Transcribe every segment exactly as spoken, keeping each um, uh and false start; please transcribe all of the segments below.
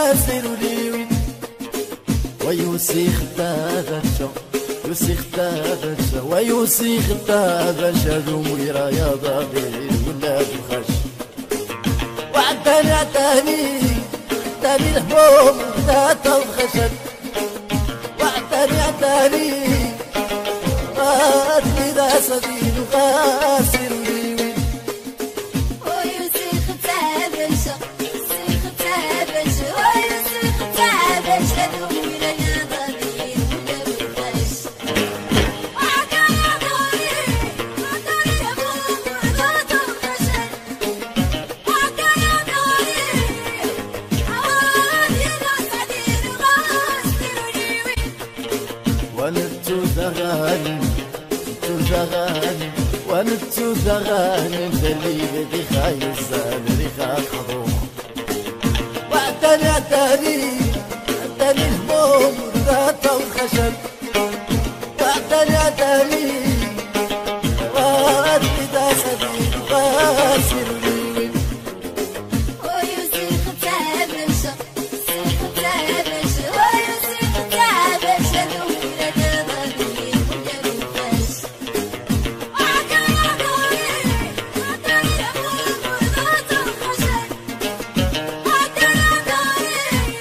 غاسل وليوي ويوسيخ تابتشا يوسيخ تابتشا ويوسيخ تابتشا ذومي رايا ضغير ولا بخش وعداني عداني عداني الهموم ذات الخشب وعداني عداني غادي ذا صديق غاسل وليوي ويوسيخ تابتشا يوسيخ تابتشا ويوسيخ تابتشا ذومي رايا ضغير ولا بخش وعداني عداني عداني الهموم ذات الخشب وعداني عداني غادي ذا صديق غاسل وليوي ونتو ذغاني نتو ذغاني ونتو ذغاني مدلي بدي خايزان ريخا خضوخ وعداني عداني عداني الهموم ذات الخشب وعداني عداني غادي ذا صديق غاسل وليوي ويوسيخ تابتشا يوسيخ تابتشا ويوسيخ تابتشا ذومي رايا ضغير ولا بخش وعداني عداني عداني الهموم ذات الخشب وعداني عداني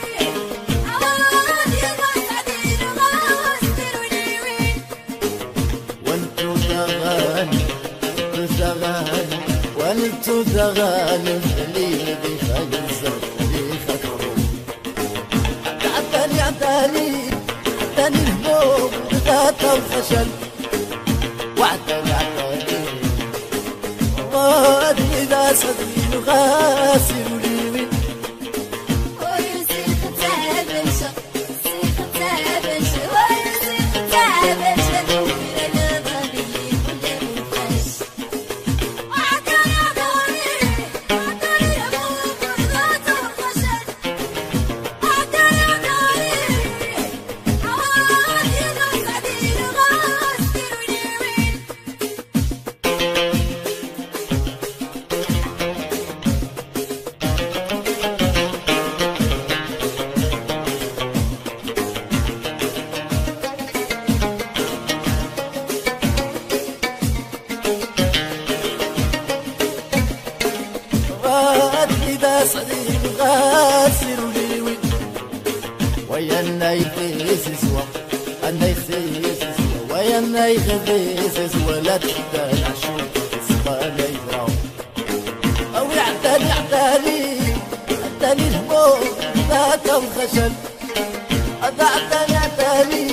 غادي ذا صديق غاسل وليوي وانتو ذغاني وانتو ذغاني وانتو ذغاني مدلي بدي خايزان ريخا خضوخ عداني عداني عداني الهموم ذات الخشب وعداني عداني غادي ذا صديق غاسل وليوي ويوسيخ تابتشا يوسيخ تابتشا ويوسيخ تابتشا ذومي رايا ضغير ولا بخش وعداني عداني عداني الهموم ذات الخشب وعداني عداني غادي ذا صديق غاسل وليوي غادي ذا صديق غاسل وليوي ويا النايخيس سوا النايخيس سوا ويا النايخيس سوا لا تحتاج عشوق سخانة يدراو أو يعتني عتاني عتاني الهموم ذاك الخشب عتاني عتاني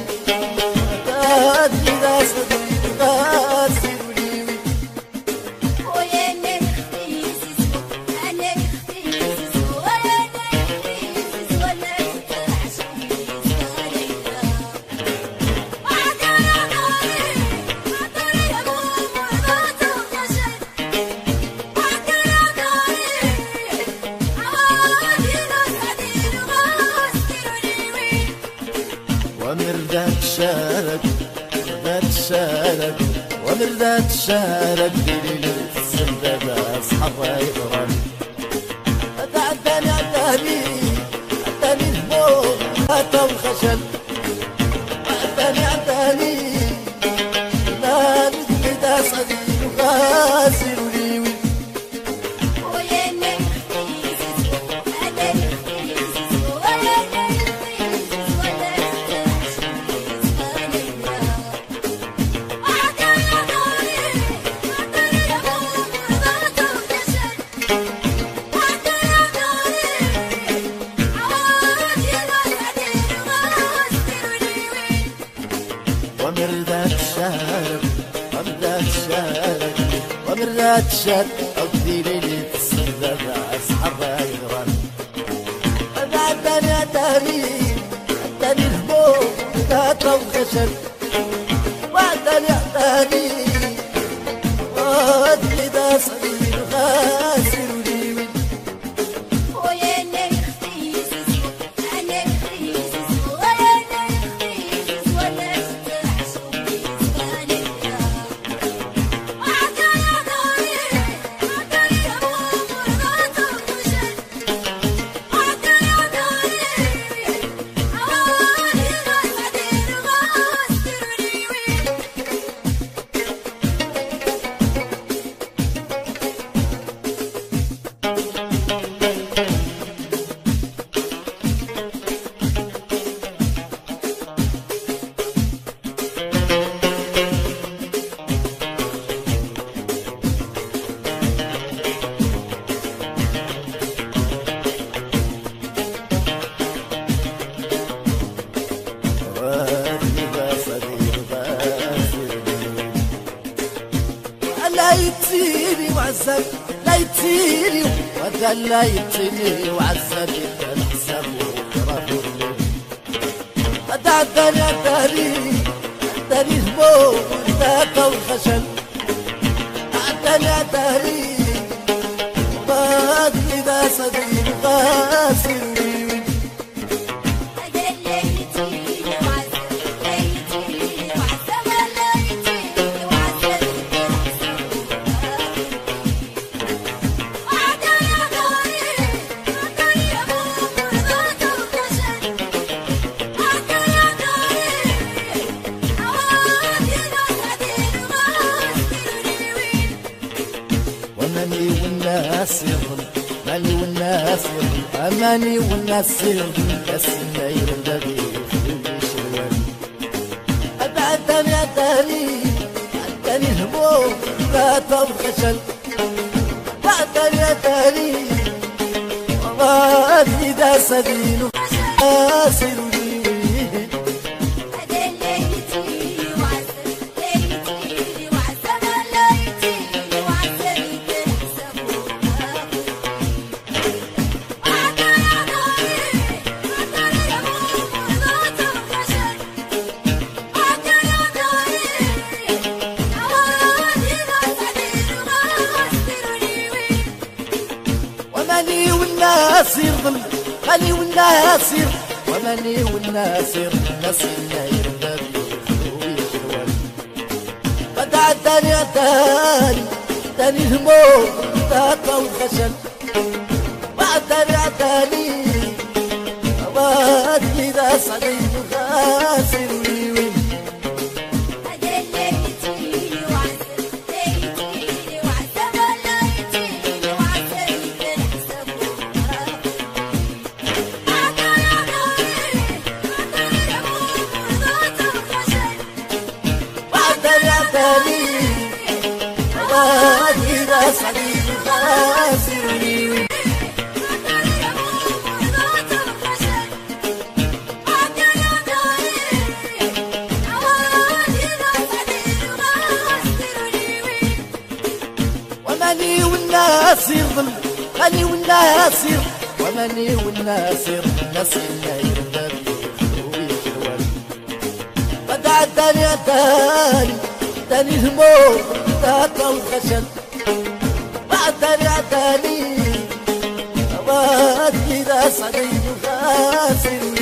غادي ذا صديق غاسل وليوي ويا نختيس سوا انا نختيس سوا انا نختيس ولا تحشم صغيرة وعداني عداني عداني الهموم ذات الخشب وعداني عداني غادي ذا صديق غاسل وليوي ومردات شارك مردات شارك ومردات شارك دليل السندة أصحابها يغران عداني عداني عداني الهموم ذات الخشب عداني عداني لا نجد ذا صديق غاسل وليوي ويا نختيس سوا انا نختيس سوا انا نختيس ولا تحشم صغيرة وعداني عداني عداني الهموم ذات الخشب وعداني عداني غادي ذا صديق غاسل وليوي ومردات شارك ومردات شارك ومردات شارك أقضي ليلة السندة أصحابها يغران عداني عداني عداني الهموم ذات الخشب وعداني عداني غادي ذا صديق غاسل وليوي ويا نختيس سوا انا نختيس سوا انا نختيس ولا تحشم صغيرة وعداني عداني عداني الهموم ذات الخشب وعداني عداني لا يتيني وعزب لا يتيني وذا لا يتيني وعزب الحساب وكرهوني عداني عداني عداني هموم وانتهى والخشل عداني عداني وبعد إذا صديق غاسل أماني والناس يظلم ماني والناس يظلم أماني والناس يظلم بس ما يرضى بيه شوال أبعدني عداني عداني الهموم فات والخجل بعدني عداني وغادي إذا سبيل آسر وماني والناس يظلم ماني والناس يظلم وماني والناس يظلم ناس لا يرضى بيه شوال قد عداني عداني عداني الهموم طاقة والخجل بعدني عداني أوادي إذا صديق غاسل ويوين وادي إذا صديق غاسل ويوين وماني والناس يظلم ماني والناس يظلم وماني والناس يظلم ناس لا يرضى بيه شوال قد عداني عداني عداني الهموم طاقة والخجل بعدني عداني أوادي إذا صديق غاسل